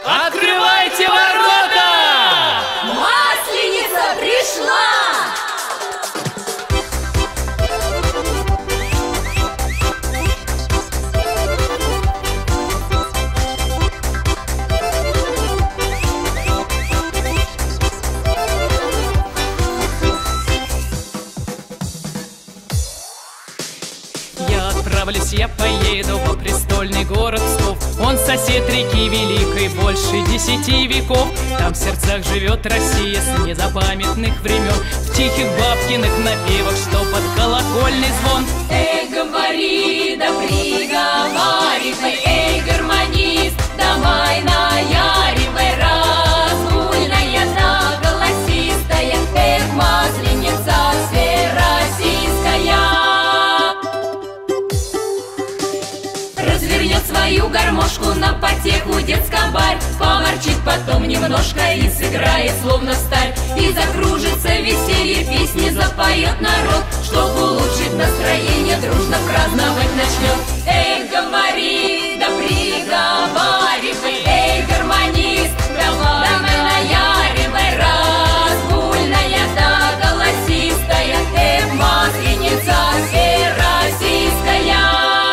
Открывайте ворота! Масленица пришла! Я поеду во престольный город Псков. Он сосед реки Великой больше 10 веков. Там в сердцах живет Россия с незапамятных времен. В тихих бабкиных напевах, что под колокольный звон. Эй, говори, да приговаривай, эй, гармонист, давай наяривай, разгульная да голосистая, эх, масленица всероссийская. Развернет свою гармошку на потеху детскобарь, поворчит потом немножко и сыграет словно сталь. И закружится веселье, песни запоет народ, чтоб улучшить настроение, дружно праздновать начнет. Эй, говори, да приговаривай, эй, гармонист, давай наяривай, разгульная да голосистая, эх, масленица всероссийская.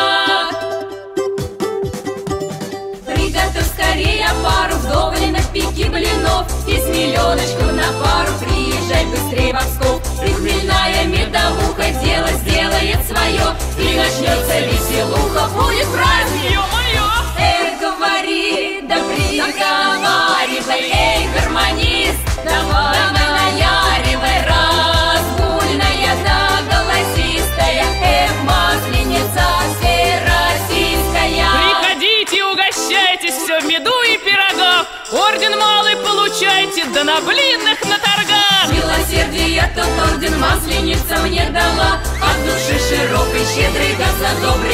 Приготовь скорее пару вдоволь на пике блинов и с миллионочком на пару приезжай быстрее в Псков. Прихмельная медовуха дело сделает свое, и начнется веселуха, будет праздник. Ё-моё! Эй, говори, да приговаривай, эй, гармонист, давай наяривай, разгульная да голосистая, эх, масленица всероссийская. Приходите, угощайтесь, все в меду и пирогах. Орден малый получайте, да на блинных на торгах. Милосердие тот орден масленица мне дала, от души широкой, щедрой да задоброй.